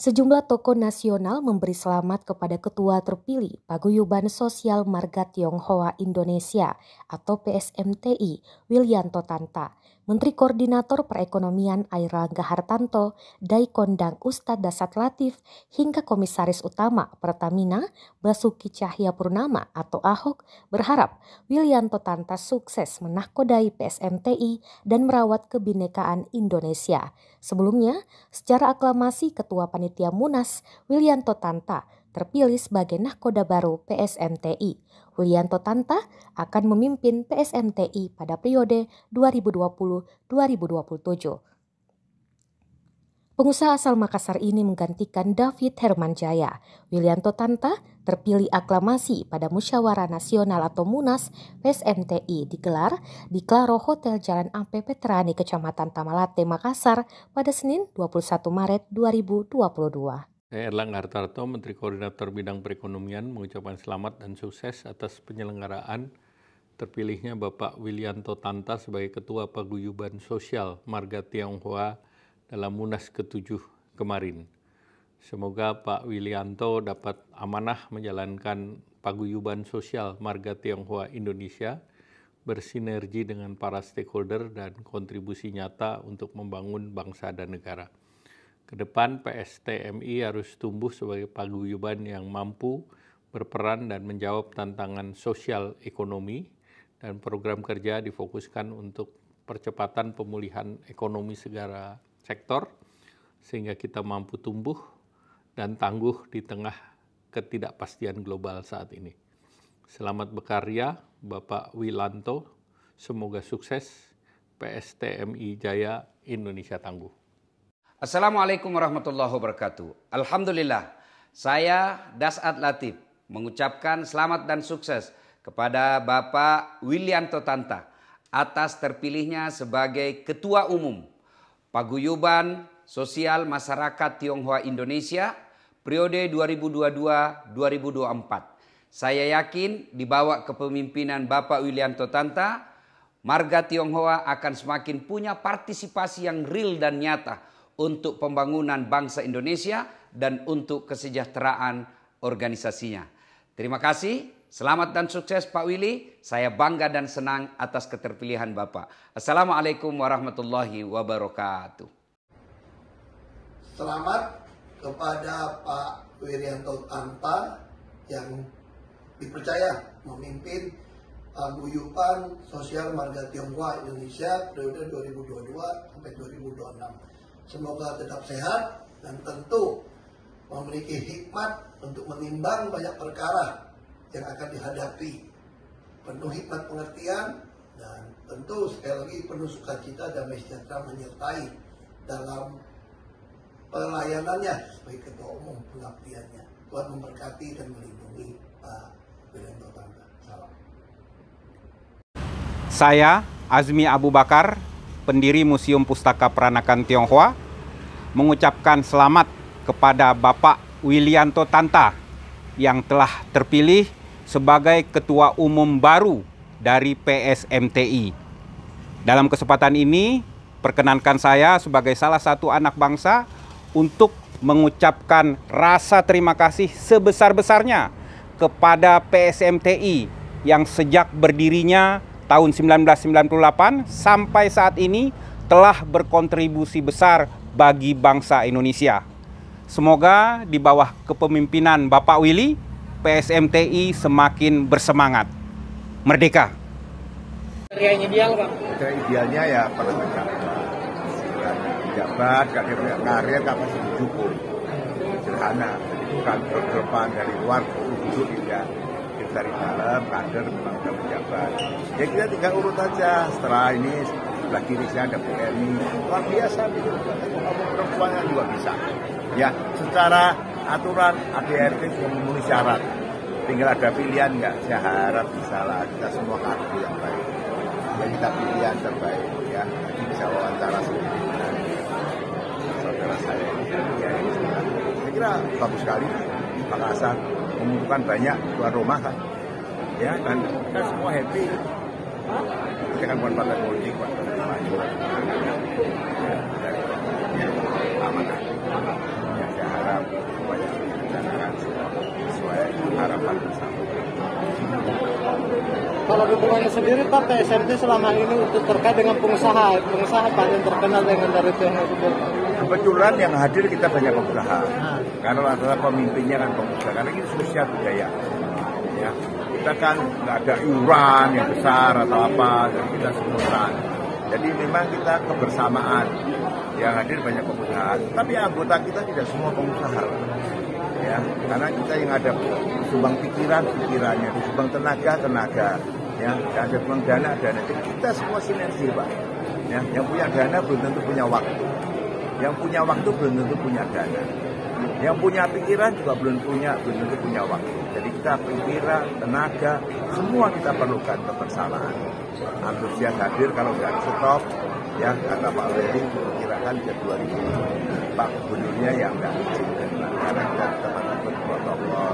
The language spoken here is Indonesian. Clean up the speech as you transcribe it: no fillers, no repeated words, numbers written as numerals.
Sejumlah tokoh nasional memberi selamat kepada Ketua Terpilih Paguyuban Sosial Marga Tionghoa Indonesia atau PSMTI, Willianto Tanta, Menteri Koordinator Perekonomian Airlangga Hartarto, Daikondang Ustadz Dassat Latif, hingga Komisaris Utama Pertamina, Basuki Cahayapurnama atau Ahok, berharap Willianto Tanta sukses menahkodai PSMTI dan merawat kebinekaan Indonesia. Sebelumnya, secara aklamasi Ketua Panitia Munas, Willianto Tanta, terpilih sebagai nahkoda baru PSMTI. Willianto Tanta akan memimpin PSMTI pada periode 2020-2027. Pengusaha asal Makassar ini menggantikan David Hermanjaya. Willianto Tanta terpilih aklamasi pada Musyawarah Nasional atau Munas PSMTI digelar di Claro Hotel Jalan AP Petrani, Kecamatan Tamalate, Makassar pada Senin 21 Maret 2022. Saya Airlangga Hartarto, Menteri Koordinator Bidang Perekonomian, mengucapkan selamat dan sukses atas penyelenggaraan terpilihnya Bapak Willianto Tanta sebagai Ketua Paguyuban Sosial Marga Tionghoa dalam Munas ke-7 kemarin. Semoga Pak Willianto dapat amanah menjalankan Paguyuban Sosial Marga Tionghoa Indonesia, bersinergi dengan para stakeholder dan kontribusi nyata untuk membangun bangsa dan negara. Kedepan PSTMI harus tumbuh sebagai paguyuban yang mampu berperan dan menjawab tantangan sosial ekonomi, dan program kerja difokuskan untuk percepatan pemulihan ekonomi segala sektor sehingga kita mampu tumbuh dan tangguh di tengah ketidakpastian global saat ini. Selamat berkarya Bapak Willianto, semoga sukses, PSTMI Jaya, Indonesia tangguh. Assalamualaikum warahmatullahi wabarakatuh. Alhamdulillah, saya Dassat Latif mengucapkan selamat dan sukses kepada Bapak Willianto Tanta atas terpilihnya sebagai Ketua Umum Paguyuban Sosial Masyarakat Tionghoa Indonesia periode 2022-2024. Saya yakin di bawah kepemimpinan Bapak Willianto Tanta, Marga Tionghoa akan semakin punya partisipasi yang real dan nyata untuk pembangunan bangsa Indonesia dan untuk kesejahteraan organisasinya. Terima kasih, selamat dan sukses Pak Willy. Saya bangga dan senang atas keterpilihan Bapak. Assalamualaikum warahmatullahi wabarakatuh. Selamat kepada Pak Willianto Tanta yang dipercaya memimpin Paguyuban Sosial Marga Tionghoa Indonesia periode 2022 sampai 2026. Semoga tetap sehat dan tentu memiliki hikmat untuk menimbang banyak perkara yang akan dihadapi. Penuh hikmat pengertian dan tentu sekali lagi penuh sukacita dan sejahtera menyertai dalam pelayanannya sebagai Ketua Umum, pengabdiannya. Tuhan memberkati dan melindungi Pak Willianto Tanta. Salam. Saya Azmi Abu Bakar, pendiri Museum Pustaka Peranakan Tionghoa, mengucapkan selamat kepada Bapak Willianto Tanta yang telah terpilih sebagai Ketua Umum baru dari PSMTI. Dalam kesempatan ini, perkenankan saya sebagai salah satu anak bangsa untuk mengucapkan rasa terima kasih sebesar-besarnya kepada PSMTI yang sejak berdirinya tahun 1998 sampai saat ini telah berkontribusi besar bagi bangsa Indonesia. Semoga di bawah kepemimpinan Bapak Willy, PSMTI semakin bersemangat. Merdeka! Kriteria ideal, Pak? Kriteria idealnya ya pernah pejabat, gak punya karir, gak masih cukup. Sederhana, bukan berdepan dari luar, duduk tidak. Dari dalam, kader, bangsa pejabat. Ya kita tinggal urut aja. Setelah ini, sebelah kiri saya ada PMI. Luar biasa, gitu. Perempuannya juga bisa. Ya, secara aturan ADRT sudah memenuhi syarat. Tinggal ada pilihan nggak? Saya harap bisa lah kita semua kader yang baik. Ya kita pilihan terbaik. Ya, nanti bisa wawancara sebenarnya. Saudara saya ini, ya ini saya kira bagus sekali. Makassar membutuhkan banyak tuan rumah kan, ya dan kita semua happy. Kita kan bukan partai politik, Pak. amanah. Ya, saya harap supaya dilaksanakan sesuai harapan bersama. Kalau dukungannya sendiri Pak, PSMT selama ini untuk terkait dengan pengusaha Pak yang terkenal dengan dari Tionghoa. Kebetulan yang hadir kita banyak pengusaha. Karena rata-rata pemimpinnya kan pengusaha. Karena ini sosial budaya. Ya, kita kan nggak ada iuran yang besar atau apa, kita spontan. Jadi memang kita kebersamaan. Yang hadir banyak pengusaha. Tapi anggota kita tidak semua pengusaha. Ya, karena kita yang ada sumbang pikirannya, sumbang tenaga, ya, ada sumbang dana. Jadi kita semua sinergi, Pak. Ya, yang punya dana belum tentu punya waktu. Yang punya waktu belum tentu punya dana. Yang punya pikiran juga belum tentu punya waktu. Jadi kita pikiran, tenaga, semua kita perlukan kebersamaan. Antusias hadir kalau nggak stop, ya kata Pak Weli diperkirakan ke 2000. Pak Gubernurnya yang nggak izinkan karena kita teman-teman protokol